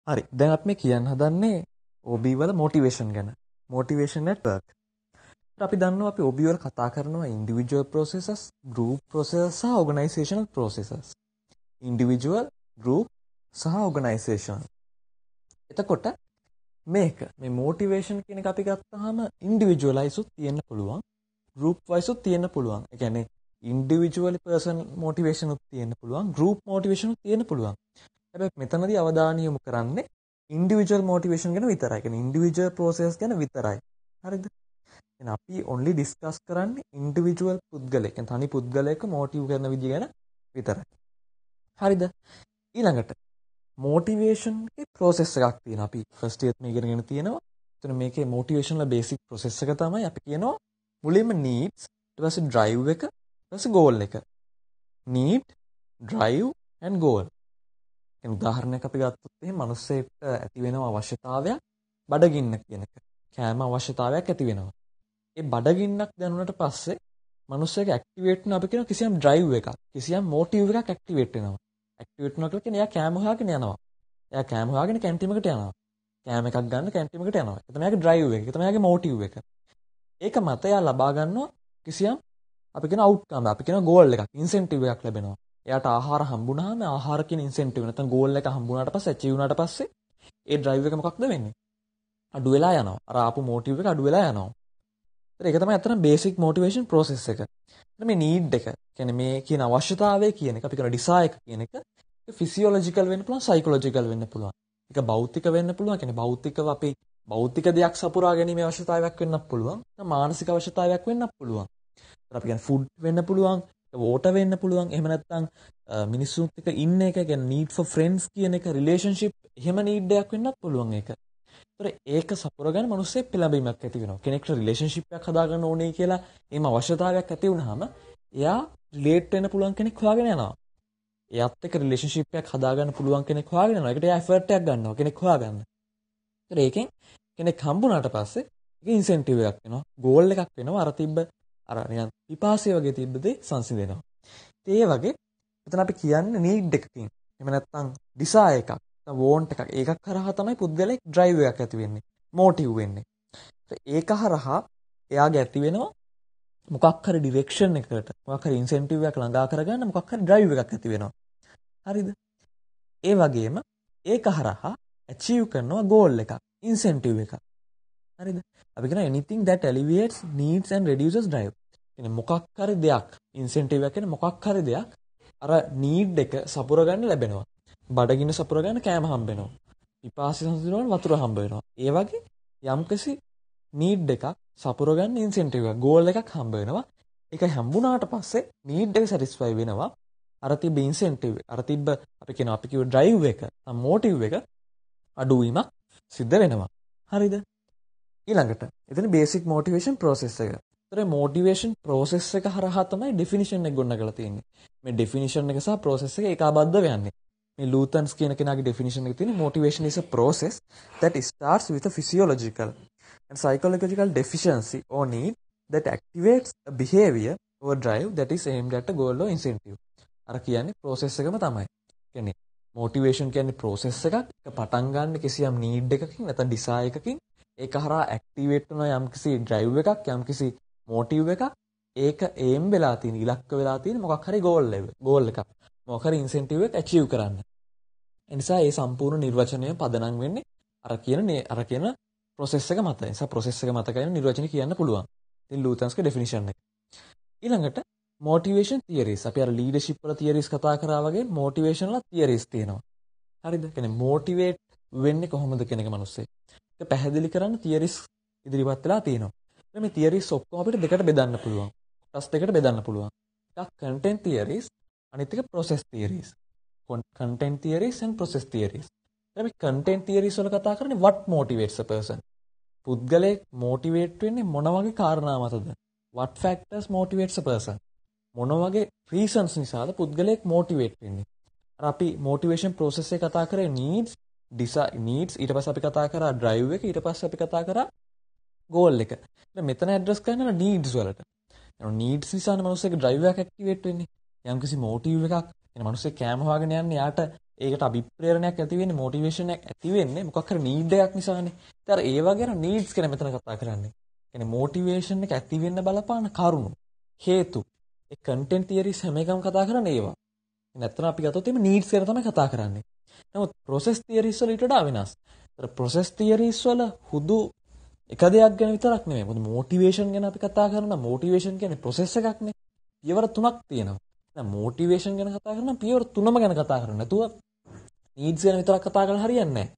හරි. දැන් අපි මේ කියන්න හදන්නේ OB වල මොටිවේෂන් ගැන. Motivation network. අපි දන්නවා අපි OB වල කතා කරනවා ඉන්ඩිවිජුවල් ප්‍රොසෙසස්, ගෲප් ප්‍රොසෙසස් සහ ඕගනයිසේෂනල් ප්‍රොසෙසස්. ඉන්ඩිවිජුවල්, ගෲප් සහ ඕගනයිසේෂනල්. එතකොට මේ මොටිවේෂන් කියන එක අපි ගත්තාම ඉන්ඩිවිජුවලයිසුත් තියෙන්න පුළුවන්, ගෲප් වයිසුත් තියෙන්න පුළුවන්. ඒ කියන්නේ ඉන්ඩිවිජුවලි පර්සන් මොටිවේෂන් උත් තියෙන්න පුළුවන්, ගෲප් මොටිවේෂන් උත් තියෙන්න පුළුවන්. හැබැයි මෙතනදී අවධානය යොමු කරන්නේ ඉන්ඩිවිජුවල් මොටිවේෂන් ගැන විතරයි. කියන්නේ ඉන්ඩිවිජුවල් ප්‍රොසෙස් ගැන විතරයි. හරිද? එහෙනම් අපි only ඩිස්කස් කරන්නේ ඉන්ඩිවිජුවල් පුද්ගලයෙක්. කියන්නේ තනි පුද්ගලයෙක් මොටිව් කරන විදිය ගැන විතරයි. හරිද? ඊළඟට මොටිවේෂන් ගේ ප්‍රොසෙස් එකක් තියෙනවා. අපි ෆස්ට් ඉයර් මේ ඉගෙනගෙන තියෙනවා. එතන මේකේ මොටිවේෂන් වල බේසික් ප්‍රොසෙස් එක තමයි අපි කියනවා මුලින්ම needs, ඊට පස්සේ drive එක, ඊට පස්සේ goal එක. need, drive and goal. උදාහරණයක් අපි ගත්තොත් එහෙනම් මිනිස්සෙක්ට ඇති වෙන අවශ්‍යතාවයක් බඩගින්න කියන එක. කෑම අවශ්‍යතාවයක් ඇති වෙනවා. ඒ බඩගින්නක් දැනුණට පස්සේ මිනිස්සෙක් ඇක්ටිවේට් වෙන අපි කියන කිසියම් ඩ්‍රයිව් එකක්, කිසියම් මොටිව් එකක් ඇක්ටිවේට් වෙනවා. ඇක්ටිවේට් වෙනවා කියලා කියන්නේ එයා කෑම හොයාගෙන යනවා. එයා කෑම හොයාගෙන කැන්ටින් එකට යනවා. කෑම එකක් ගන්න කැන්ටින් එකට යනවා. ඒක තමයි එයාගේ ඩ්‍රයිව් එක. ඒක තමයි එයාගේ මොටිව් එක. ඒක මත එයා ලබා ගන්නවා කිසියම් අපි කියන අවුට්කම්, අපි කියන ගෝල් එකක්, ඉන්සෙන්ටිව් එකක් ලැබෙනවා. එයාට ආහාර හම්බුනහම ආහාර කියන ඉන්සෙන්ටිව් නැත්නම් ගෝල් එක හම්බුනාට පස්සේ අචීව් වුණාට පස්සේ ඒ ඩ්‍රයිව් එක මොකක්ද වෙන්නේ? අඩු වෙලා යනවා. අර ආපු මොටිව් එක අඩු වෙලා යනවා. ඒක තමයි අතන බේසික් මොටිවේෂන් ප්‍රොසෙස් එක. මේ නීඩ් එක, කියන්නේ මේ කියන අවශ්‍යතාවය කියන එක අපි කියන ඩිසයර් එක කියන එක ෆිසියොලොජිකල් වෙන්න පුළුවන්, සයිකොලොජිකල් වෙන්න පුළුවන්. ඒක භෞතික වෙන්න පුළුවන්. කියන්නේ භෞතිකව අපි භෞතික දෙයක් සපුරා ගැනීම අවශ්‍යතාවයක් වෙන්නත් පුළුවන්. මානසික අවශ්‍යතාවයක් වෙන්නත් පුළුවන්. අපි කියන්නේ ෆුඩ් වෙන්න පුළුවන්, වෝටර් වෙන්න පුළුවන්. එහෙම නැත්නම් මිනිස්සුත් එක්ක ඉන්න එක, කියන්නේ need for friends කියන එක, රිලේෂන්ෂිප් එහෙම නීඩ් එකක් වෙන්නත් පුළුවන් ඒක. ඒතර ඒක සපුරගෙන මිනිස්සෙක් පෙළඹීමක් ඇති වෙනවා. කෙනෙක්ට රිලේෂන්ෂිප් එකක් හදාගන්න ඕනේ කියලා එහෙම අවශ්‍යතාවයක් ඇති වුනහම එයා රිලේට් වෙන්න පුළුවන් කෙනෙක් හොයාගෙන යනවා. එයාත් එක්ක රිලේෂන්ෂිප් එකක් හදාගන්න පුළුවන් කෙනෙක් හොයාගෙන යනවා. ඒකට එයා එෆර්ට් එකක් ගන්නවා කෙනෙක් හොයාගන්න. ඒතර ඒකෙන් කෙනෙක් හම්බුනාට පස්සේ ඒක ඉන්සෙන්ටිව් එකක් වෙනවා. ගෝල් එකක් වෙනවා. අර තිබ්බ අර නිකන් පිපාසය වගේ තිබ්බ දේ සංසිඳෙනවා. ඒ වගේ එතන අපි කියන්නේ නීඩ් එකකින්. එහෙම නැත්නම් ඩිසයර් එකක්, නැත්නම් වෝන්ට් එකක්. ඒකක් කරහා තමයි පුද්ගලෙක් ඩ්‍රයිව් එකක් ඇති වෙන්නේ. මොටිව් වෙන්නේ. ඒක හරහා එයාගේ ඇති වෙනවා මොකක් හරි ඩිරෙක්ෂන් එකකට, මොකක් හරි ඉන්සෙන්ටිව් එකක් ළඟා කරගන්න මොකක් හරි ඩ්‍රයිව් එකක් ඇති වෙනවා. හරිද? ඒ වගේම ඒක හරහා ඇචීව් කරනවා ගෝල් එකක්, ඉන්සෙන්ටිව් එකක්. හරිද? අපි කියන anything that alleviates needs and reduces drive. කියන්නේ මොකක් හරි දෙයක්, ඉන්සෙන්ටිව් එක කියන්නේ මොකක් හරි දෙයක් අර නීඩ් එක සපුර ගන්න ලැබෙනවා. බඩගින්න සපුර ගන්න කෑම හම්බ වෙනවා. පිපාසය සංසිඳවන්න වතුර හම්බ වෙනවා. ඒ වගේ යම්කිසි නීඩ් එකක් සපුර ගන්න ඉන්සෙන්ටිව් එකක්, ගෝල් එකක් හම්බ වෙනවා. ඒක හම්බුණාට පස්සේ නීඩ් එක සැටිස්ෆයි වෙනවා. අර තිබ්බ ඉන්සෙන්ටිව්, අර තිබ්බ අපි කිව්ව ඩ්‍රයිව් එක, මොටිව් එක අඩුවීමක් සිද්ධ වෙනවා. හරිද? ඊළඟට එතන බේසික් මොටිවේෂන් ප්‍රොසෙස් එක. ඒතර මොටිවේෂන් ප්‍රොසෙස් එක හරහා තමයි ඩෙෆිනිෂන් එක ගොඩනගලා තියෙන්නේ. මේ ඩෙෆිනිෂන් එක සහ ප්‍රොසෙස් එක ඒකාබද්ධ වෙන්නේ. මේ ලූතන්ස් කියන කෙනාගේ ඩෙෆිනිෂන් එකේ තියෙන motivation is a process that starts with a physiological and psychological deficiency or need that activates a behavior or drive that is aimed at a goal or incentive. අර කියන්නේ process එකම තමයි. කියන්නේ motivation කියන්නේ process එකක්. ඒක පටන් ගන්න කිසියම් need එකකින් නැත්නම් desire එකකින්. ඒක හරහා activate වෙන යම්කිසි drive එකක්, යම්කිසි motive එකක්. ඒක aim වෙලා තියෙන, ඉලක්ක වෙලා තියෙන මොකක් හරි goal එකක්. මොකක් හරි incentive එකක් achieve කරන්න. ඒ නිසා මේ සම්පූර්ණ නිර්වචනය පදනම් වෙන්නේ අර කියන process එක මත. ඒ නිසා process එක මත කියන නිර්වචනය කියන්න පුළුවන්. ඉතින් ලූතන්ස්ගේ definition එක. ඊළඟට motivation theories. අපි අර leadership වල theories කතා කරා වගේ motivation වල theories තියෙනවා. හරිද? කියන්නේ motivate වෙන්නේ කොහොමද කියන එක මිනිස්සේ. ඒක පැහැදිලි කරන්න theories ඉදිරිපත් වෙලා තියෙනවා. මේ theories ඔක්කොම අපිට දෙකට බෙදන්න පුළුවන්. කොටස් දෙකට බෙදන්න පුළුවන්. එකක් content theories, අනිත් එක process theories. Content theories and process theories. අපි content theories වල කතා කරන්නේ what motivates a person. පුද්ගලයෙක් motivate වෙන්නේ මොන වගේ කාරණා මතද? What factors motivates a person. මොන වගේ reasons නිසාද පුද්ගලයෙක් motivate වෙන්නේ. අර අපි motivation process එක කතා කරේ needs, desire, needs, ඊට පස්සේ අපි කතා කරා drive එක, ඊට පස්සේ අපි කතා කරා goal එක. දැන් මෙතන address කරනවා needs වලට. needs නිසානේ මිනිස්සෙක් drive එක activate වෙන්නේ. යම්කිසි motive එකක්. එන මිනිස්සෙක් කෑම හොයාගෙන යන්නේ යාට ඒකට අභිප්‍රේරණයක් ඇති වෙන්නේ මොටිවේෂන් එකක් ඇති වෙන්නේ මොකක් හරි නීඩ් එකක් නිසානේ. ඒතර ඒ වගේ අර නීඩ්ස් ගැන මෙතන කතා කරන්නේ. කියන්නේ මොටිවේෂන් එක ඇති වෙන්න බලපාන කරුණු හේතු ඒ කන්ටෙන්ට් තියරිස් හැම එකම කතා කරන්නේ ඒවා. නැත්නම් අපි ගත්තොත් එimhe නීඩ්ස් ගැන තමයි කතා කරන්නේ. නමුත් ප්‍රොසෙස් තියරිස් වල ඊට වඩා වෙනස්. ඒතර ප්‍රොසෙස් තියරිස් වල හුදු එක දෙයක් ගැන විතරක් නෙමෙයි. මොකද මොටිවේෂන් ගැන අපි කතා කරනවා. මොටිවේෂන් කියන්නේ ප්‍රොසෙස් එකක්නේ. පියවර 3ක් තියෙනවා. දැන් මොටිවේෂන් ගැන කතා කරනවා පියවර 3ම ගැන කතා කරන්නේ නැතුව නීඩ්ස් ගැන විතරක් කතා කරලා හරියන්නේ නැහැ.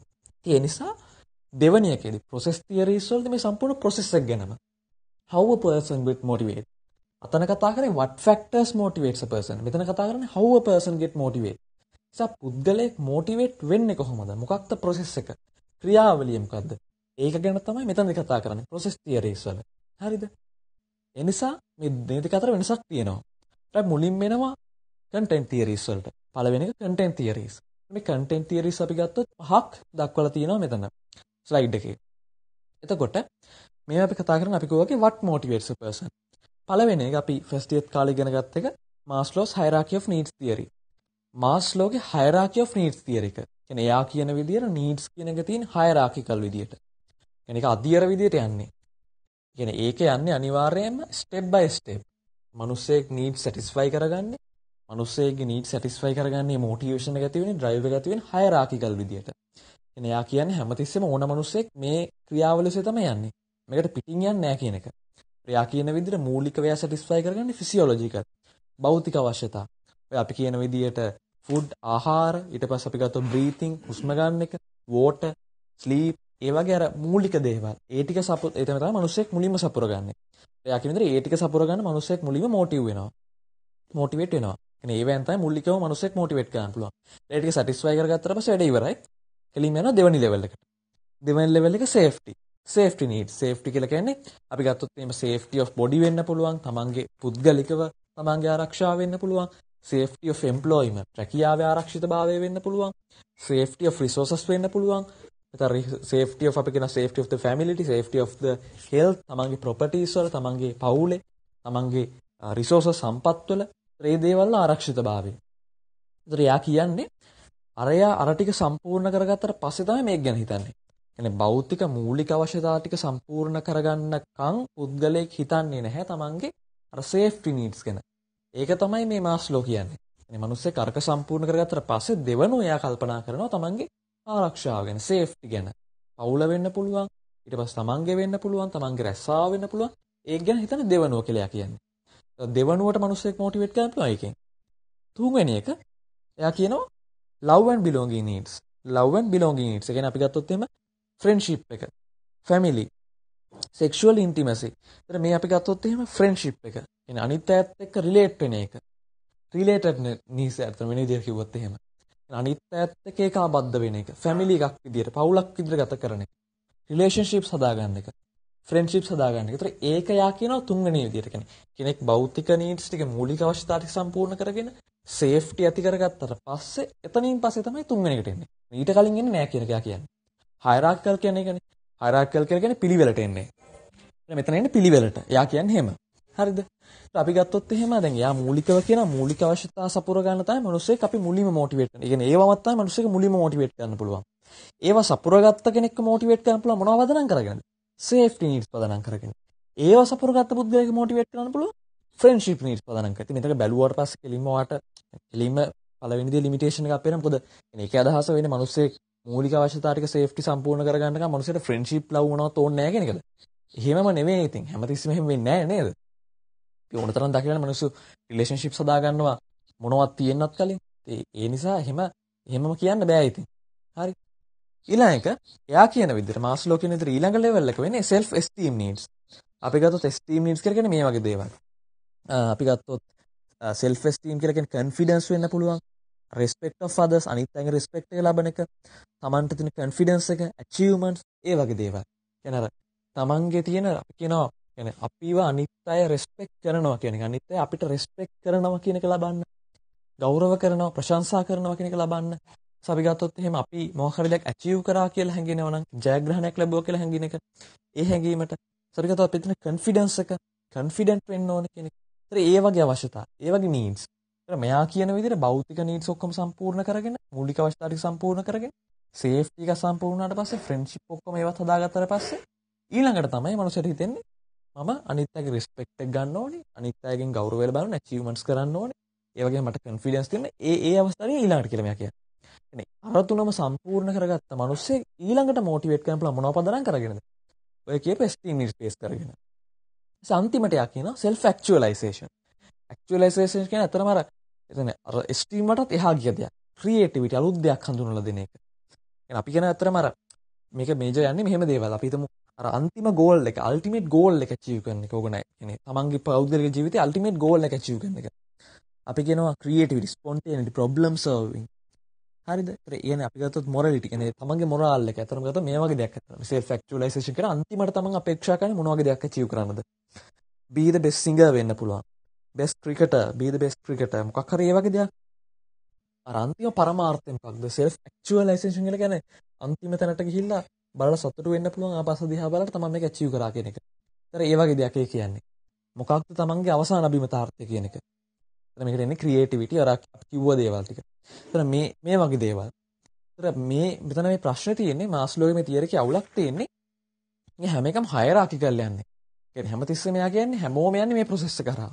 ඒ නිසා දෙවැනි එකේදී process theories වලදී මේ සම්පූර්ණ process එක ගැනම how a person get motivated. අතන කතා කරන්නේ what factors motivates a person. මෙතන කතා කරන්නේ how a person get motivated. නිසා පුද්ගලයෙක් motivate වෙන්නේ කොහොමද? මොකක්ද process එක? ක්‍රියාවලිය මොකක්ද? ඒක ගැන තමයි මෙතනදී කතා කරන්නේ process theories වල. හරිද? ඒ නිසා මේ දෙක අතර වෙනසක් තියෙනවා. ඊට මුලින්ම එනවා content theories වලට. පළවෙනි එක content theories. මේ content theories අපි ගත්තොත් පහක් දක්වලා තියෙනවා මෙතන slide එකේ. එතකොට මේ අපි කතා කරන්නේ අපි කියවගේ what motivates a person. පළවෙනි එක අපි first year කාලේ ඉගෙන ගත්ත එක Maslow's hierarchy of needs theory. මාස්ලෝගේ hierarchy of needs theory එක. කියන්නේ එයා කියන විදිහට needs කියන එක තියෙන hierarchical විදිහට. කියන්නේ ඒක අධියර විදිහට යන්නේ. කියන්නේ ඒක යන්නේ අනිවාර්යයෙන්ම step by step. මිනිස්සෙක් needs satisfy කරගන්නේ. මිනිස්සෙගේ needs satisfy කරගන්නේ motivation එක ඇති වෙන්නේ, drive එක ඇති වෙන්නේ hierarchical විදිහට. කියන්නේ එයා කියන්නේ හැමතිස්සෙම ඕන මිනිස්සෙක් මේ ක්‍රියාවලියසේ තමයි යන්නේ. මේකට පිටින් යන්නේ නැහැ කියන එක. එයා කියන විදිහට මූලික වේය satisfy කරගන්නේ physiological. භෞතික අවශ්‍යතා. ඔය අපි කියන විදිහට food ආහාර ඊට පස්සේ අපි ගත්තොත් breathing හුස්ම ගන්න එක water sleep ඒ වගේ අර මූලික දේවල් ඒ ටික ඒ තමයි මිනිස්සෙක් මුලින්ම සපුරගන්නේ. එයා කියන විදිහට ඒ ටික සපුරගන්න මිනිස්සෙක් මුලින්ම motivate වෙනවා. කියන්නේ ඒවෙන් තමයි මූලිකව මිනිස්සෙක් motivate කරන්න පුළුවන්. ඒ ටික satisfy කරගත්තට පස්සේ වැඩ ඉවරයි. එළින් යනවා දෙවෙනි level එකට. දෙවෙනි level එක safety needs. safety කියලා කියන්නේ අපි ගත්තොත් එහෙම safety of body වෙන්න පුළුවන්. තමන්ගේ පුද්ගලිකව තමන්ගේ ආරක්ෂාව වෙන්න පුළුවන්. safety of employment රැකියාවේ ආරක්ෂිතභාවය වෙන්න පුළුවන්. safety of resources වෙන්න පුළුවන්. එතන safety of අපි කියන safety of the family, safety of the health තමන්ගේ properties වල තමන්ගේ පවුලේ තමන්ගේ resources සම්පත් වල ඒ දේවල් ආරක්ෂිතභාවය. ඒතර යා කියන්නේ අර ටික සම්පූර්ණ කරගත්තට පස්සේ තමයි මේක ගැන හිතන්නේ. කියන්නේ භෞතික මූලික අවශ්‍යතා ටික සම්පූර්ණ කරගන්නකම් පුද්ගලයෙක් හිතන්නේ නැහැ තමන්ගේ අර safety needs ගැන. ඒක තමයි මේ මාස්ලෝ කියන්නේ. يعني මිනිස්සේ කරක සම්පූර්ණ කරගත්තට පස්සේ දෙවනුව එයා කල්පනා කරනවා තමන්ගේ ආරක්ෂාව ගැන, සේෆ්ටි ගැන. පවුල වෙන්න පුළුවන්, ඊට පස්සේ තමන්ගේ වෙන්න පුළුවන්, තමන්ගේ රැස්සාව වෙන්න පුළුවන්. ඒක ගැන හිතන දෙවනුව කියලා කියන්නේ. දෙවනුවට මිනිස්සෙක් මොටිවේට් කරන්න පුළුවන් එකෙන්. තුන්වෙනි එක එයා කියනවා love and belonging needs. love and belonging needs. ඒ කියන්නේ අපි ගත්තොත් එහෙම friendship එක, family, sexual intimacy. ඒතර මේ අපි ගත්තොත් එහෙම friendship එක. කියන්නේ අනිත් අයත් එක්ක relate වෙන එක. related needs අතර වෙන විදිහට කිව්වොත් එහෙම. අනිත් අයත් එක්ක ඒකාබද්ධ වෙන එක. family එකක් විදිහට, පවුලක් විදිහට ගත කරන එක. relationships හදාගන්න එක. friendships හදාගන්න එක. ඒතර ඒක යා කියනවා තුන්වෙනි විදිහට. කියන්නේ කෙනෙක් භෞතික needs ටික මූලික අවශ්‍යතා ටික සම්පූර්ණ කරගෙන safety ඇති කරගත්තට පස්සේ එතනින් පස්සේ තමයි තුන්වෙනි එකට එන්නේ. ඊට කලින් එන්නේ නැහැ කියන එක යා කියන්නේ. hierarchical කියන්නේ ඒකනේ. hierarchical කියන්නේ පිළිවෙලට එන්නේ. මෙතන එන්නේ පිළිවෙලට. යා කියන්නේ එහෙම. හරිද? අපි ගත්තොත් එහෙම දැන් යා මූලිකව කියන මූලික අවශ්‍යතා සපුර ගන්න තමයි මිනිස්සෙක් අපි මුලින්ම මොටිවේට් කරන්නේ. ඒ කියන්නේ ඒවමත් තමයි මිනිස්සෙක් මුලින්ම මොටිවේට් කරන්න පුළුවන්. ඒවා සපුරගත්ත කෙනෙක්ව මොටිවේට් කරන්න පුළුවන් මොනවද පදනම් කරගෙනද? safety needs පදනම් කරගෙන. ඒවා සපුරගත්ත පුද්ගලයෙක් මොටිවේට් කරන්න පුළුවන් friendship needs පදනම් කරගෙන. මෙතන බැලුවාට පස්සේ කෙලින්ම පළවෙනි දේ limitation එකක් අපේන මොකද මේකේ අදහස වෙන්නේ මිනිස්සෙක් මූලික අවශ්‍යතා ටික safety සම්පූර්ණ කරගන්නකම් මිනිස්සුන්ට friendship love මොනවත් ඕනේ නැහැ කියන එකද? එහෙමම නෙවෙයි ඉතින්. හැමතිස්සෙම එහෙම වෙන්නේ නැහැ නේද? ඒ උනතරම් දකින්න මිනිස්සු රිලේෂන්ෂිප්ස් හදා ගන්නවා මොනවත් තියෙන්නත් කලින්. ඒ නිසා එහෙමම කියන්න බෑ ඉතින්. හරි. ඊළඟ එක එයා කියන විදිහට මාස්ලෝ කියන විදිහට ඊළඟ ලෙවල් එක වෙන්නේ self esteem needs. අපි ගත්තොත් esteem needs කියලා කියන්නේ මේ වගේ දේවල්. අපි ගත්තොත් self esteem කියලා කියන්නේ confidence වෙන්න පුළුවන්. respect of others අනිත් අයගේ respect එක ලබන එක. තමන්ට තියෙන confidence එක, achievements ඒ වගේ දේවල්. කියන්නේ අර තමන්ගේ තියෙන අපි කියනවා කියන්නේ අපිව අනිත් අය රෙස්පෙක්ට් කරනවා කියන එක. අනිත් අය අපිට රෙස්පෙක්ට් කරනවා කියන එක ලබන්න. ගෞරව කරනවා, ප්‍රශංසා කරනවා කියන එක ලබන්න. අපි ගත්තොත් එහෙම අපි මොකක් හරි දෙයක් අචීව් කරා කියලා හැඟෙනවා නම්, ජයග්‍රහණයක් ලැබුවා කියලා හැඟින එක. ඒ හැඟීමට අපි ගත්තොත් අපිට තියෙන කොන්ෆිඩන්ස් එක, කොන්ෆිඩන්ට් වෙන්න ඕන කියන එක. ඒ වගේ අවශ්‍යතා, ඒ වගේ නීඩ්ස්. මෙයා කියන විදිහට භෞතික නීඩ්ස් ඔක්කොම සම්පූර්ණ කරගෙන මූලික අවශ්‍යතා ටික සම්පූර්ණ කරගෙන සේෆ්ටි එක සම්පූර්ණ වුණාට පස්සේ ෆ්‍රෙන්ඩ්ෂිප් ඔක්කොම ඒවත් හදාගත්තට පස්සේ ඊළඟට තමයි මනුස්සයට හිතෙන්නේ මම අනිත් අයගේ රිස්පෙක්ට් එක ගන්න ඕනේ අනිත් අයගෙන් ගෞරවය ලබන්න ඇචීව්මන්ට්ස් කරන්න ඕනේ ඒ වගේම මට කොන්ෆිඩන්ස් තියෙන ඒ අවස්ථාවේ ඊළඟට කියලා මෙයා කියන්නේ. අර තුනම සම්පූර්ණ කරගත්ත මිනිස්සේ ඊළඟට මොටිවේට් කරන්න පුළුවන් මොනව පදනම් කරගෙනද? ඔය කියපු ස්ටීම් නීඩ්ස් බේස් කරගෙන. අන්තිමට යා කියනවා self actualization. actualization කියන්නේ අතරම අර එතන අර ස්ටීම් වලටත් එහා ගිය දෙයක්. ක්‍රියේටිවිටි අලුත් දෙයක් හඳුන්වලා දෙන එක. يعني අපි කියන අතරම අර මේක මේජර් යන්නේ මෙහෙම දේවල්. අපි හිතමු අර අන්තිම ගෝල් එක අල්ටිමේට් ගෝල් එක අචීව් කරන එක ඕගනයි. يعني තමන්ගේ පෞද්ගලික ජීවිතයේ අල්ටිමේට් ගෝල් එක අචීව් කරන එක. අපි කියනවා ක්‍රියේටිවිටි, ස්පොන්ටේනිටි, ප්‍රොබ්ලම් සෝල්විං. හරිද? ඒ කියන්නේ අපි ගත්තොත් මොරැලිටි. يعني තමන්ගේ මොරාල් එක. අතරම ගත්තොත් මේ වගේ දෙයක් අතන. self actualization කියන අන්තිමට තමන් අපේක්ෂා කරන්නේ මොන වගේ දෙයක් අචීව් කරන්නද? be the best singer වෙන්න පුළුවන්. best cricketer, be the best cricketer. මොකක් හරි ඒ වගේ දෙයක්. අර අන්තිම පරමාර්ථය මොකක්ද? self actualization කියලා කියන්නේ අන්තිම තැනට ගිහිල්ලා බලලා සතුටු වෙන්න පුළුවන් ආපස්ස දිහා බලලා තමයි මේක achieve කරා කියන එක. ඒතර ඒ වගේ දෙයක් ඒ කියන්නේ. මොකක්ද තමන්ගේ අවසාන අභිමතාර්ථය කියන එක. ඒතර මේකට එන්නේ creativity අර කිව්ව දේවල් ටික. ඒතර මේ වගේ දේවල්. ඒතර මෙතන මේ ප්‍රශ්නේ තියෙන්නේ මාස්ලෝගේ මේ තියරි එකේ අවුලක් තියෙන්නේ. මේ හැම එකම හයරාකිකල් යන්නේ. කියන්නේ හැමතිස්සෙම එයා කියන්නේ හැමෝම යන්නේ මේ process එක කරා.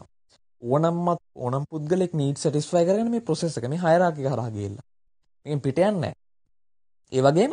ඕනම් පුද්ගලෙක් need satisfy කරගෙන මේ process එක මේ හයරාකි කරා ගිහිල්ලා. මේකෙන් පිට යන්නේ නැහැ. ඒ වගේම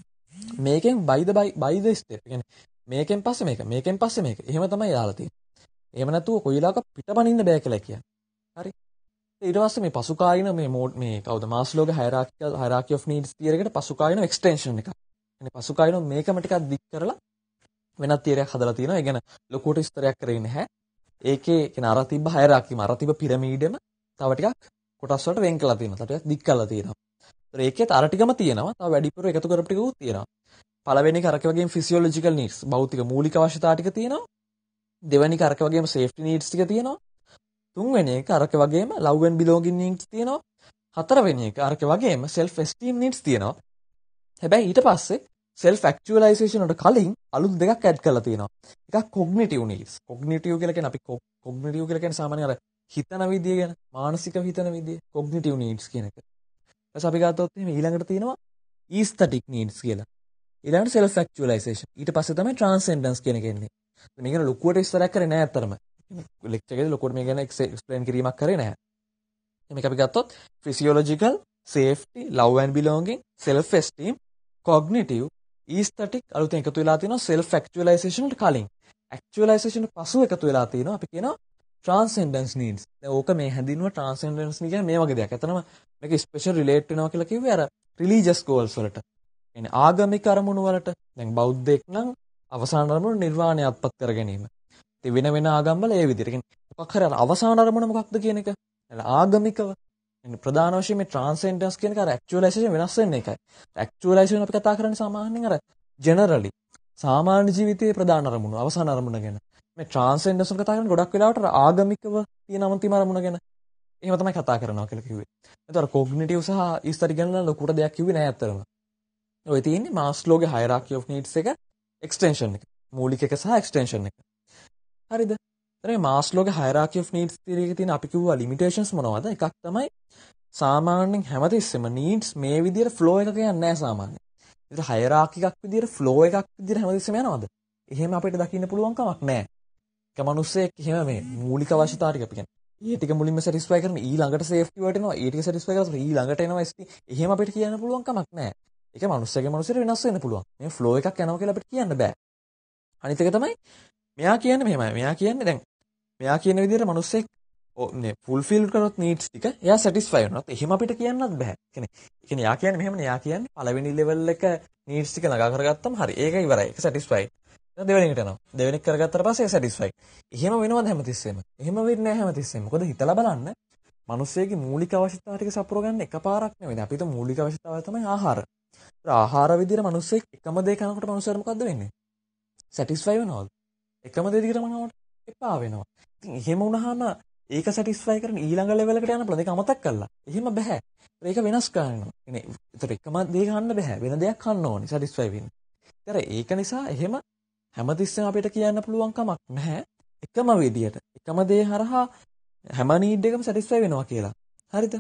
මේකෙන් by the step. කියන්නේ මේකෙන් පස්සේ මේක, මේකෙන් පස්සේ මේක. එහෙම තමයි යාලා තියෙන්නේ. එහෙම නැතුව කොයිලාක පිටපනින්න බෑ කියලා කියන්නේ. හරි. ඊට පස්සේ මේ පසුකාලීන මේ කවුද මාස්ලෝගේ hierarchy of needs තියරි එකට පසුකාලීන extension එකක්. يعني පසුකාලීන මේකම ටිකක් දික් කරලා වෙනත් තියරයක් හදලා තියෙනවා. ඒ කියන්නේ ලොකුවට විස්තරයක් කරේ නැහැ. ඒකේ කියන අර තිබ්බ hierarchy අර තිබ්බ පිරමීඩෙම තව ටිකක් කොටස් වලට වෙන් කරලා තියෙනවා. තව ටිකක් දික් කරලා තියෙනවා. ඒතර ඒකෙත් අර ටිකම තියෙනවා. තව වැඩිපුර එකතු කරපු ටිකකුත් තියෙනවා. පළවෙනි එක අරක වගේම physiological needs භෞතික මූලික අවශ්‍යතා ටික තියෙනවා. දෙවෙනි එක අරක වගේම safety needs ටික තියෙනවා. තුන්වෙනි එක අරක වගේම love and belonging needs තියෙනවා. හතරවෙනි එක අරක වගේම self esteem needs තියෙනවා. හැබැයි ඊට පස්සේ self actualization වලට කලින් අලුත් දෙකක් add කරලා තියෙනවා. එකක් cognitive needs. cognitive කියලා කියන්නේ අපි cognitive කියලා කියන්නේ සාමාන්‍ය අර හිතන විදිය ගැන මානසික හිතන විදිය cognitive needs කියන එක. ඊට අපි ගත්තොත් එහෙනම් ඊළඟට තියෙනවා aesthetic needs කියලා. ඊළඟට self actualization. ඊට පස්සේ තමයි transcendence කියන එක එන්නේ. මේක ගැන ලොකුවට විස්තරයක් කරේ නැහැ අත්‍තරම. ලෙක්චර් එකේදී ලොකුවට මේ ගැන එක්ස්ප්ලেইন කිරීමක් කරේ නැහැ. මේක අපි ගත්තොත් physiological, safety, love and belonging, self esteem, cognitive, aesthetic අලුතෙන් එකතු වෙලා තියෙනවා self actualization වලට කලින්. actualization පසු එකතු වෙලා තියෙනවා අපි කියනවා transcendence needs. දැන් ඕක මේ හැඳින්වුව transcendence කියන්නේ මේ වගේ දෙයක්. එතනම මේක special relate වෙනවා කියලා කිව්වේ අර religious goals වලට. يعني ආගමික අරමුණු වලට. දැන් බෞද්ධයෙක් නම් අවසාන අරමුණ නිර්වාණය අත්පත් කර ගැනීම. ඉතින් වෙන ආගම්වල ඒ විදිහට. කියන්නේ මොකක් හරි අවසාන අරමුණ මොකක්ද කියන එක. ආගමිකව ප්‍රධාන වශයෙන් මේ transcendence කියන එක අර actualization වෙනස් වෙන එකයි. actualization අපි කතා කරන්නේ සාමාන්‍යයෙන් අර generally සාමාන්‍ය ජීවිතයේ ප්‍රධාන අරමුණු අවසාන අරමුණ ගැන. මේ transcendence එක කතා කරන්නේ ගොඩක් වෙලාවට අර ආගමිකව තියෙන අන්තිම අරමුණ ගැන. එහෙම තමයි කතා කරනවා කියලා කිව්වේ. ඒතර cognitive සහ aesthetic ගැන ලොකුට දෙයක් කිව්වේ නෑ අත්‍තරම. ඔය තියෙන්නේ මාස්ලෝගේ hierarchy of needs එක extension එක. මූලික එක සහ extension එක. හරිද? මේ මාස්ලෝගේ hierarchy of needs theory එකේ තියෙන අපි කිව්වා limitations මොනවද? එකක් තමයි සාමාන්‍යයෙන් හැමතිස්සෙම needs මේ විදිහට flow එකක යන්නේ නැහැ සාමාන්‍යයෙන්. ඒතර hierarchy එකක් විදිහට flow එකක් විදිහට හැමතිස්සෙම යනවද? එහෙම අපිට දකින්න පුළුවන් කමක් නැහැ. එක මිනිස්සෙක් එහෙම මේ මූලික අවශ්‍යතා ටික අපි කියන්නේ. ඒ ටික මුලින්ම satisfy කරන ඊළඟට safety වලට එනවා. ඒ ටික satisfy කරලා ඊළඟට එනවා ST. එහෙම අපිට කියන්න පුළුවන් කමක් නැහැ. ඒක මිනිස්සෙක්ගේ මිනිස්සෙට වෙනස් වෙන්න පුළුවන්. මේ flow එකක් යනවා කියලා අපිට කියන්න බෑ. අනිත් එක තමයි මෙයා කියන්නේ මෙහෙමයි. මෙයා කියන්නේ දැන් මෙයා කියන විදිහට මිනිස්සෙක් fulfill කරොත් needs ටික එයා satisfy වෙනවා. එහෙම අපිට කියන්නත් බෑ. කියන්නේ යා කියන්නේ මෙහෙමනේ. යා කියන්නේ පළවෙනි level එක needs ටික නගා කරගත්තම හරි. ඒක ඉවරයි. ඒක satisfy. දෙවෙනි එකට යනවා. දෙවෙනි එක කරගත්තට පස්සේ satisfy. එහෙම වෙනවද හැමතිස්සෙම? එහෙම වෙන්නේ නැහැ හැමතිස්සෙම. මොකද හිතලා බලන්න මිනිස්සෙගේ මූලික අවශ්‍යතා ටික සපුර ගන්න එකපාරක් නෙවෙයි. අපි හිතමු මූලික අවශ්‍යතාවය තමයි ආහාර. ආහාර විදිහට මිනිස්සෙක් එකම දේ කනකොට මිනිස්සුන්ට මොකද්ද වෙන්නේ? satisfy වෙනවද? එකම දේ දිගට මනවට එපා වෙනවා. ඉතින් එහෙම වුණාම ඒක satisfy කරන ඊළඟ level එකට යන්න පුළුවන්. ඒක අමතක කළා. එහෙම බෑ. ඒක වෙනස් කරනවා. يعني ඒතර එකම දේ ගන්න බෑ. වෙන දෙයක් ගන්න ඕනේ satisfy වෙන්න. ඒතර ඒක නිසා එහෙම හැමතිස්සෙම අපිට කියන්න පුළුවන් කමක් නැහැ. එකම විදියට එකම දේ හරහා හැම need එකම satisfy වෙනවා කියලා. හරිද?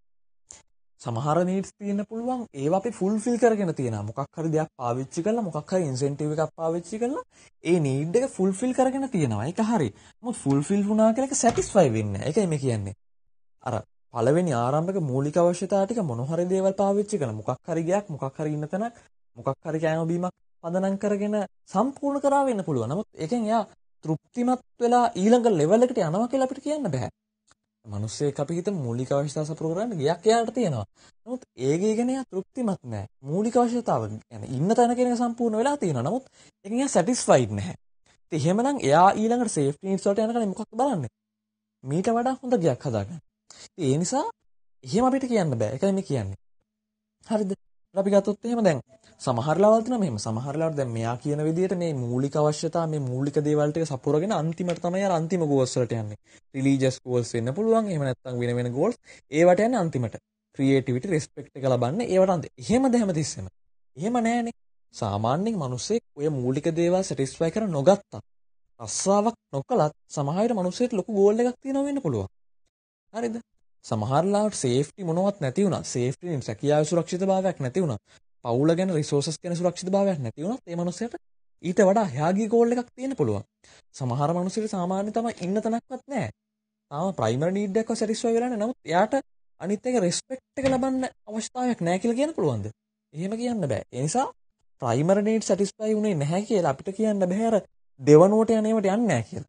සමහර නීඩ්ස් තියෙන්න පුළුවන් ඒවා අපි ෆුල්ෆිල් කරගෙන තියෙනවා. මොකක් හරි දෙයක් පාවිච්චි කරලා මොකක් හරි ඉන්සෙන්ටිව් එකක් පාවිච්චි කරලා ඒ නීඩ් එක ෆුල්ෆිල් කරගෙන තියෙනවා. ඒක හරි. නමුත් ෆුල්ෆිල් වුණා කියලා ඒක සැටිස්ෆයි වෙන්නේ නැහැ. ඒකයි මේ කියන්නේ. අර පළවෙනි ආරම්භක මූලික අවශ්‍යතා ටික මොන හරි දේවල් පාවිච්චි කරන මොකක් හරි ගයක් මොකක් හරි ඉන්න තැනක් මොකක් හරි කෑම බීමක් පදනම් කරගෙන සම්පූර්ණ කරා වෙන්න පුළුවන්. නමුත් ඒකෙන් එයා තෘප්තිමත් වෙලා ඊළඟ ලෙවල් එකට යනවා කියලා අපිට කියන්න බෑ. මිනිස්සෙක් අපි හිතමු මූලික අවශ්‍යතා සපුරු කරන්න ගයක් එයාට තියෙනවා. නමුත් ඒ ගේ ගැන එයා තෘප්තිමත් නැහැ. මූලික අවශ්‍යතාව يعني ඉන්න තැන කෙනෙක් සම්පූර්ණ වෙලා තියෙනවා. නමුත් ඒකෙන් එයා සැටිස්ෆයිඩ් නැහැ. ඉතින් එහෙමනම් එයා ඊළඟට සේෆ්ටි නීඩ්ස් වලට යනකම් මොකක්ද බලන්නේ? මීට වඩා හොඳ ගයක් හදාගන්න. ඒ නිසා එහෙම අපිට කියන්න බෑ. ඒකයි මේ කියන්නේ. හරිද? අපි ගත්තොත් එහෙම දැන් සමහර ලාවල් තියෙනවා මෙහෙම. සමහර ලාවල් දැන් මෙයා කියන විදිහට මේ මූලික අවශ්‍යතා මේ මූලික දේවල් ටික සපුරගෙන අන්තිමට තමයි අර අන්තිම ගෝල්ස් වලට යන්නේ. රිලීජියස් ගෝල්ස් වෙන්න පුළුවන්. එහෙම නැත්නම් වෙන වෙන ගෝල්ස්. ඒවට යන්නේ අන්තිමට. ක්‍රියේටිවිටි, රෙස්පෙක්ට් එක ලබන්නේ ඒවට අන්තිම. එහෙමද හැමතිස්සෙම? එහෙම නෑනේ. සාමාන්‍යයෙන් මිනිස්සෙක් ඔය මූලික දේවල් සැටිස්ෆයි කර නොගත්තා. රස්සාවක් නොකලත් සමහර මිනිස්සෙක් ලොකු ගෝල් එකක් තියනවා වෙන්න පුළුවන්. හරිද? සමහර ලාවට සේෆ්ටි මොනවත් නැති වුණා. සේෆ්ටි නෙමෙයි සැකියාවේ සුරක්ෂිතභාවයක් නැති වුණා. පවුල ගැන රිසෝසස් ගැන සුරක්ෂිතභාවයක් නැති වුණත් ඒ මනුස්සයාට ඊට වඩා එහාගේ ගෝල් එකක් තියෙන්න පුළුවන්. සමහර මනුස්සයෙක් සාමාන්‍ය තමයි ඉන්න තැනක්වත් නැහැ. තාම ප්‍රයිමරි නීඩ් එකක්ව සැටිස්ෆයි වෙලා නැහැ. නමුත් එයාට අනිත් එක රෙස්පෙක්ට් එක ලබන්න අවස්ථාවක් නැහැ කියලා කියන්න පුළුවන්ද? එහෙම කියන්න බෑ. ඒ නිසා ප්‍රයිමරි නීඩ් සැටිස්ෆයි වුණේ නැහැ කියලා අපිට කියන්න බෑ අර දෙවනුවට යන්නේවට යන්නේ නැහැ කියලා.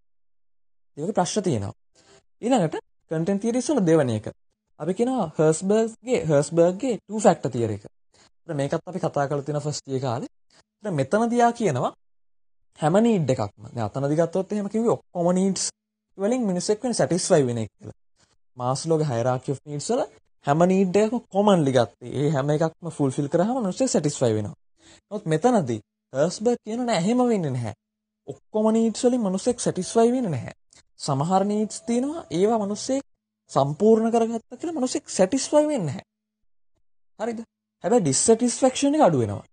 ඒක ප්‍රශ්න තියෙනවා. ඊළඟට කන්ටෙන්ට් තියරිස් වල දෙවෙනි එක. අපි කියනවා හර්ස්බර්ග්ගේ two factor theory එක. මේකත් අපි කතා කරලා තියෙන ෆස්ට් ඉයර් කාලේ. දැන් මෙතනදී ආ කියනවා හැම නීඩ් එකක්ම. දැන් අතනදී ගත්තොත් එහෙම කිව්වේ ඔක්කොම නීඩ්ස් වලින් මිනිස්සෙක් වෙන සැටිස්ෆයි වෙන එක කියලා. මාස්ලෝගේ හයරාකි ඔෆ් නීඩ්ස් වල හැම නීඩ් එකක්ම කොමන්ලි ගත්තේ. ඒ හැම එකක්ම ෆුල්ෆිල් කරාම මිනිස්සෙක් සැටිස්ෆයි වෙනවා. නමුත් මෙතනදී හර්ස්බර්ග් කියන නෑ එහෙම වෙන්නේ නැහැ. ඔක්කොම නීඩ්ස් වලින් මිනිස්සෙක් සැටිස්ෆයි වෙන්නේ නැහැ. සමහර නීඩ්ස් තියෙනවා ඒවා මිනිස්සෙක් සම්පූර්ණ කරගත්තා කියලා මිනිස්සෙක් සැටිස්ෆයි වෙන්නේ නැහැ. හරිද? හැබැයි ඩිස්සැටිස්ෆැක්ෂන් එක අඩු වෙනවා.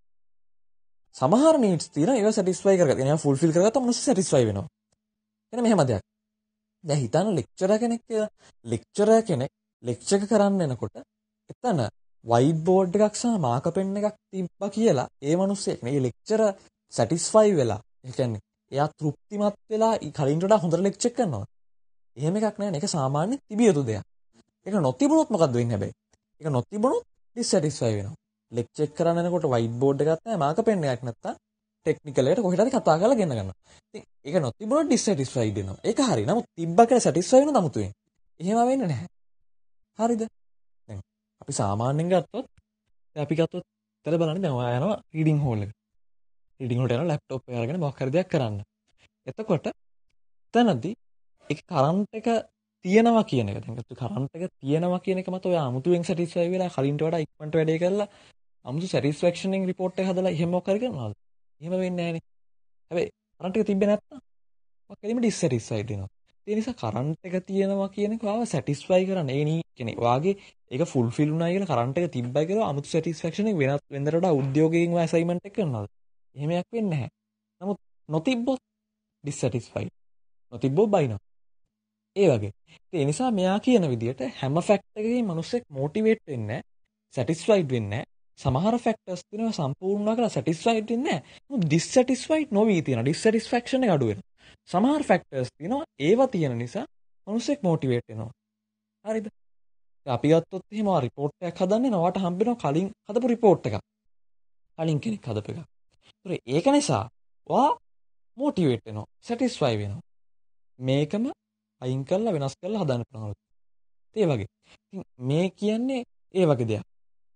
සමහර නීඩ්ස් තියෙනවා ඒවා සැටිස්ෆයි කරගත්තා. ඒවා ෆුල්ෆිල් කරගත්තා මිනිස්සු සැටිස්ෆයි වෙනවා. එන මෙහෙම දෙයක්. දැන් හිතන්න ලෙක්චරර් කෙනෙක් කියලා. ලෙක්චරර් කෙනෙක් ලෙක්චර් එක කරන්න එනකොට එතන වයිට් බෝඩ් එකක් සහ මාකර් පෙන් එකක් තිබ්බා කියලා ඒ මිනිස්සෙක් මේ ලෙක්චරර් සැටිස්ෆයි වෙලා ඒ කියන්නේ එයා තෘප්තිමත් වෙලා කලින්ට වඩා හොඳට ලෙක්චර් කරනවා. එහෙම එකක් නැහැ. ඒක සාමාන්‍ය තිබිය යුතු දෙයක්. ඒක නොතිබුණොත් මොකද්ද වෙන්නේ හැබැයි? ඒක නොතිබුණොත් ඩිස්සැටිස්ෆයි වෙනවා. ලෙක්චර් කරන්න යනකොට වයිට් බෝඩ් එකක් නැහැ, මාකර් පෙන් එකක් නැත්තම් ටෙක්නිකල් එකට කොහෙට හරි කතා කරලා ගෙන ගන්නවා. ඉතින් ඒක නොතිබුණොත් ඩිස්සැටිස්ෆයිඩ් වෙනවා. ඒක හරි. නමුත් තිබ්බා කියලා සැටිස්ෆයි වෙන නමුතුෙන්. එහෙම වෙන්නේ නැහැ. හරිද? දැන් අපි සාමාන්‍යයෙන් ගත්තොත් අපි ගත්තොත් ඉතල බලන්න දැන් ඔයා යනවා රීඩින් හෝල් එකට. රීඩින් හෝල්ට යනවා ලැප්ටොප් එක අරගෙන මොකක් හරි දෙයක් කරන්න. එතකොට එතනදී ඒක කරන්ට් එක තියෙනවා කියන එක. දැන් කරන්ට් එක තියෙනවා කියන එක මත ඔය අමුතුවෙන් සැටිස්ෆයි වෙලා කලින්ට වඩා ඉක්මනට වැඩේ කරලා අමුතු සැටිස්ෆැක්ෂන් එකෙන් රිපෝට් එක හදලා එහෙම මොකක් හරි කරනවාද? එහෙම වෙන්නේ නැහනේ. හැබැයි කරන්ට් එක තිබ්බේ නැත්තම් මොකක් හරිම ඩිස්සැටිස්ෆයිඩ් වෙනවා. ඒ නිසා කරන්ට් එක තියෙනවා කියන එක ආව සැටිස්ෆයි කරන්න. ඒ නී කියන්නේ වාගේ ඒක ෆුල්ෆිල් වුණා කියලා කරන්ට් එක තිබ්බයි කියලා අමුතු සැටිස්ෆැක්ෂන් එක වෙනත් වෙනදට වඩා උද්‍යෝගයෙන් අසයින්මන්ට් එක කරනවාද? එහෙම එකක් වෙන්නේ නැහැ. නමුත් නොතිබ්බොත් ඩිස්සැටිස්ෆයිඩ්. නොතිබ්බොත් බයිනවා. ඒ වගේ. ඒ නිසා මෙයා කියන විදිහට හැම ෆැක්ටර් එකකින් මිනිස්සෙක් මොටිවේට් වෙන්නේ නැහැ, සැටිස්ෆයිඩ් වෙන්නේ නැහැ. සමහර ෆැක්ටර්ස් තියෙනවා සම්පූර්ණ වුණා කියලා සැටිස්ෆයිඩ් වෙන්නේ නැහැ. මොකද ඩිස්සැටිස්ෆයිඩ් නොවී තියෙනවා. ඩිස්සැටිස්ෆැක්ෂන් එක අඩු වෙනවා. සමහර ෆැක්ටර්ස් තියෙනවා ඒවා තියෙන නිසා මිනිස්සෙක් මොටිවේට් වෙනවා. හරිද? අපි ගත්තොත් එහෙම රිපෝට් එකක් හදන්නේ නවාට හම්බ වෙනවා කලින් හදපු රිපෝට් එකක්. කලින් කෙනෙක් හදපු එකක්. ඒක නිසා වා මොටිවේට් වෙනවා, සැටිස්ෆයි වෙනවා. මේකම අයින් කරලා වෙනස් කරලා හදන්න පුළුවන්. ඒ වගේ. ඉතින් මේ කියන්නේ ඒ වගේ දෙයක්.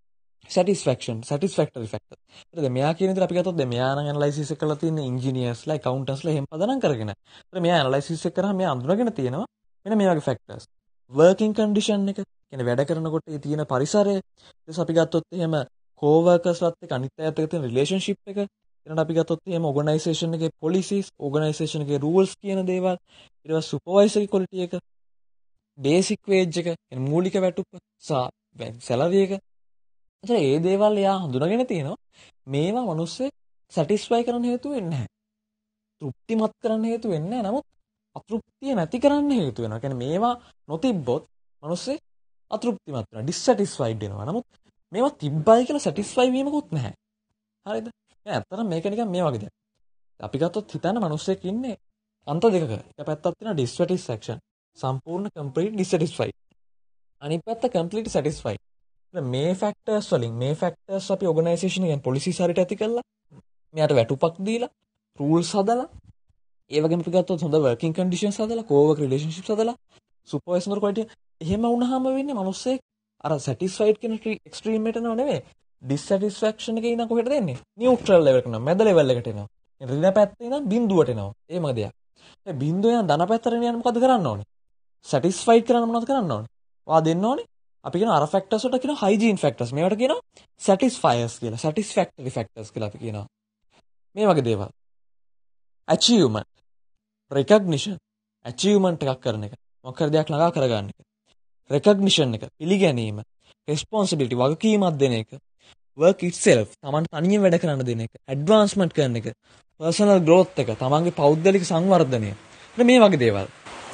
satisfactory factor. ඊට මෙයා කියන විදිහට අපි ගත්තොත් දැන් මෙයා නම් ඇනලයිසිස් එක කරලා තියෙන ඉන්ජිනියර්ස්ලා, accountants ලා එහෙම පදනම් කරගෙන. ඊට මෙයා ඇනලයිසිස් එක කරාම මෙයා අඳුනගෙන තියෙනවා මෙන්න මේ වගේ factors. working condition එක, කියන්නේ වැඩ කරනකොට ඒ තියෙන පරිසරය. ඊට අපි ගත්තොත් එහෙම co-workersලාත් එක්ක අනිත් අයත් එක්ක තියෙන relationship එක. ඊට අපි ගත්තොත් එහෙම organisation එකේ policies, organisation එකේ rules කියන දේවල්. ඊට පස්සේ supervisory quality එක, basic wage එක, කියන්නේ මූලික වැටුප සහ salary එක. එතකොට මේ දේවල් එයා හඳුනාගෙන තියෙනවා. මේවා මිනිස්සෙක් සැටිස්ෆයි කරන්න හේතු වෙන්නේ නැහැ. තෘප්තිමත් කරන්න හේතු වෙන්නේ නැහැ. නමුත් අතෘප්තිය නැති කරන්න හේතු වෙනවා. කියන්නේ මේවා නොතිබ්බොත් මිනිස්සෙක් අතෘප්තිමත් වෙනවා. ඩිස්සැටිස්ෆයිඩ් වෙනවා. නමුත් මේවා තිබ්බයි කියලා සැටිස්ෆයි වීමකුත් නැහැ. හරිද? දැන් ඇත්තටම මේක නිකන් මේ වගේ දෙයක්. අපි ගත්තොත් හිතන්න මිනිස්සෙක් ඉන්නේ අන්ත දෙකක. එක පැත්තක් තියෙනවා dissatisfaction. සම්පූර්ණ complete dissatisfied. අනිත් පැත්ත completely satisfied. මේ ෆැක්ටර්ස් වලින් මේ ෆැක්ටර්ස් අපි ඕගනයිසේෂන් එකෙන් පොලිසිස් හරියට ඇති කළා. මෙයාට වැටුපක් දීලා, rules හදලා, ඒ වගේම අපි ගත්තොත් හොඳ working conditions හදලා, co-work relationships හදලා, supervisor quality එහෙම වුණාම වෙන්නේ මිනිස්සෙක් අර satisfied කියන extreme එකට නෝ නෙවෙයි. dissatisfaction එකේ ඉඳන් කොහෙටද එන්නේ? neutral level එකට නෝ, මැද level එකට එනවා. ඍණ පැත්තේ ඉඳන් බිඳුවට එනවා. ඒ මොකද දෙයක්. ඒ බිඳුව යන ධන පැත්තට යන මොකද කරන්න ඕනේ? satisfied කරන්න මොනවද කරන්න ඕනේ? වා දෙන්න ඕනේ. අපි කියන අර ෆැක්ටර්ස් වලට කියනවා hygiene factors. මේවට කියනවා satisfiers කියලා. satisfactory factors කියලා අපි කියනවා. මේ වගේ දේවල්. achievement, recognition, achievement එකක් කරන එක. මොකක් හරි දෙයක් ළඟා කරගන්න එක. recognition එක, පිළිගැනීම, responsibility වගකීමක් දෙන එක. work itself, Taman තනියෙන් වැඩ කරන්න දෙන එක. advancement කරන එක. personal growth එක, තමන්ගේ පෞද්ගලික සංවර්ධනය. මේ වගේ දේවල්.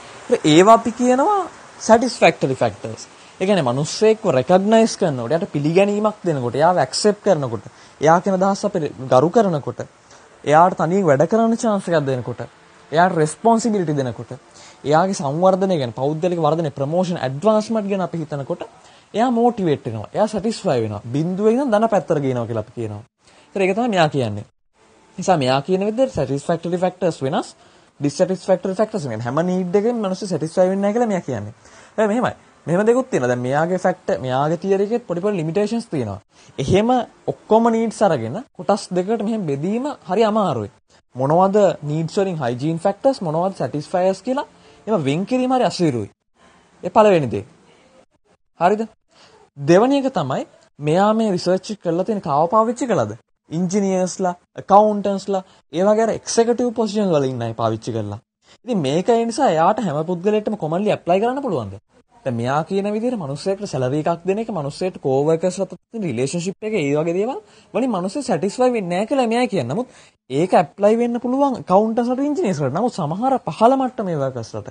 ඒවා අපි කියනවා satisfactory factors. ඒ කියන්නේ මිනිස්සෙක්ව recognize කරනකොට, එයාට පිළිගැනීමක් දෙනකොට, එයාව accept කරනකොට, එයා කියන අදහස් අපි ගරු කරනකොට, එයාට තනියෙන් වැඩ කරන්න chance එකක් දෙනකොට, එයාට responsibility දෙනකොට, එයාගේ සංවර්ධනය ගැන, පෞද්ගලික වර්ධනය, promotion, advancement ගැන අපි හිතනකොට, එයා motivate වෙනවා. එයා satisfy වෙනවා. බිඳුවේ ඉඳන් ධන පැත්තට ගේනවා කියලා අපි කියනවා. ඒක තමයි මෙයා කියන්නේ. නිසා මෙයා කියන විදිහට satisfactory factors වෙනස්, dissatisfactory factors වෙනස්. හැම need එකෙම මිනිස්සු satisfy වෙන්නේ නැහැ කියලා මෙයා කියන්නේ. හැබැයි මෙහෙමයි. මෙහෙම දෙකුත් තියෙනවා. දැන් මෙයාගේ factor, මෙයාගේ theory එකේ පොඩි පොඩි limitations තියෙනවා. එහෙම ඔක්කොම needs අරගෙන කොටස් දෙකකට මෙහෙම බෙදීම හරි අමාරුයි. මොනවද needs වලින් hygiene factors, මොනවද satisfiers කියලා එහෙම වෙන් කිරීම හරි අසීරුයි. ඒ පළවෙනි දේ. හරිද? දෙවෙනි එක තමයි මෙයා මේ රිසර්ච් කරලා තියෙන කාව පාවිච්චි කළාද? ඉන්ජිනියර්ස්ලා, accountants-ලා, ඒ වගේ අර executive positions වල ඉන්න අය පාවිච්චි කළා. ඉතින් මේක ඒ නිසා එයාට හැම පුද්ගලයෙක්ටම commonly apply කරන්න පුළුවන්ද? දැන් මෙයා කියන විදිහට මිනිස්සෙක්ට salary එකක් දෙන එක, මිනිස්සෙක්ට co-workersලා තියෙන relationship එක, ඒ වගේ දේවල් වලින් මිනිස්සු satisfy වෙන්නේ නැහැ කියලා මෙයා කියන්නේ. නමුත් ඒක apply වෙන්න පුළුවන් accountants-ලාට, engineers-ලාට. නමුත් සමහර පහළ මට්ටමේ workers-ලාට,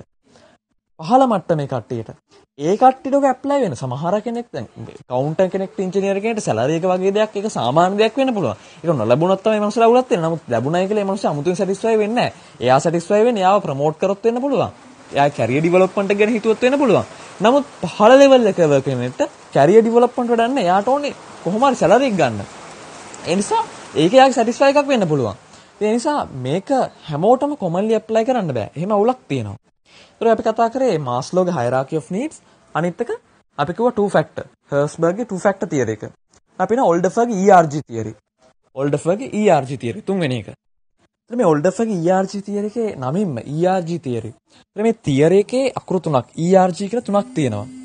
පහළ මට්ටමේ කට්ටියට ඒ කට්ටියට ඔක ඇප්ලයි වෙන. සමහර කෙනෙක් දැන් කවුන්ටර් කෙනෙක්ට ඉන්ජිනියර් කෙනෙක්ට සැලරි එක වගේ දෙයක් ඒක සාමාන්‍ය දෙයක් වෙන්න පුළුවන්. ඒක නොලැබුණොත් තමයි මනුස්සලා උලත් වෙන්නේ. නමුත් ලැබුණයි කියලා මේ මනුස්සයා අමුතුවෙන් සැටිස්ෆයි වෙන්නේ නැහැ. එයා සැටිස්ෆයි වෙන්නේ එයාව ප්‍රොමෝට් කරොත් වෙන්න පුළුවන්. එයා කැරියර් ඩෙවලොප්මන්ට් එක ගැන හිතුවොත් වෙන්න පුළුවන්. නමුත් පහළ ලෙවල් එක වර්ක් කෙනෙක්ට කැරියර් ඩෙවලොප්මන්ට් වඩන්න එයාට ඕනේ කොහොම හරි සැලරි එක ගන්න. ඒ නිසා ඒක එයාගේ සැටිස්ෆයි එකක් වෙන්න පුළුවන්. ඒ නිසා මේක හැමෝටම කොමන්ලි ඇප්ලයි කරන්න බෑ. එහෙම අවුලක් තියෙනවා. ඒතර අපි කතා කරේ මාස්ලෝගේ hierarchy of needs. අනිත් එක අපි කිව්වා two factor. හර්ස්බර්ග්ගේ two factor theory එක. අපි නා ඕල්ඩර්ෆර්ගේ ERG theory. ඕල්ඩර්ෆර්ගේ ERG theory තුන්වෙනි එක. ඒතර මේ ඕල්ඩර්ෆර්ගේ ERG theory එකේ නමින්ම ERG theory. ඒතර මේ theory එකේ අකුරු තුනක් ERG කියලා තුනක් තියෙනවා.